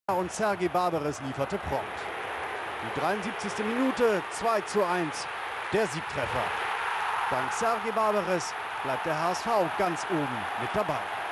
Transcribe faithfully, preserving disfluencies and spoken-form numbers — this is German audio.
Und Serge Barbares lieferte prompt. Die dreiundsiebzigste Minute, zwei zu eins, der Siegtreffer. Dank Serge Barbares bleibt der H S V ganz oben mit dabei.